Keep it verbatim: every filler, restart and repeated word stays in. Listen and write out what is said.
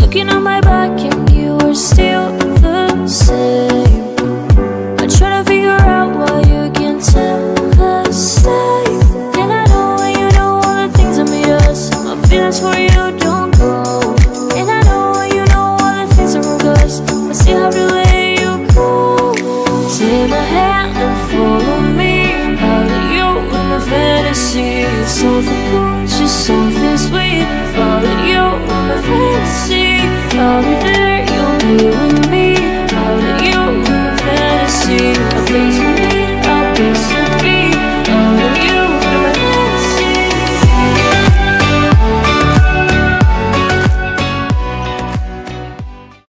looking on my back and you were still the same. I try to figure out why you can't tell the same. And I know when you know all the things that made us. My feelings for you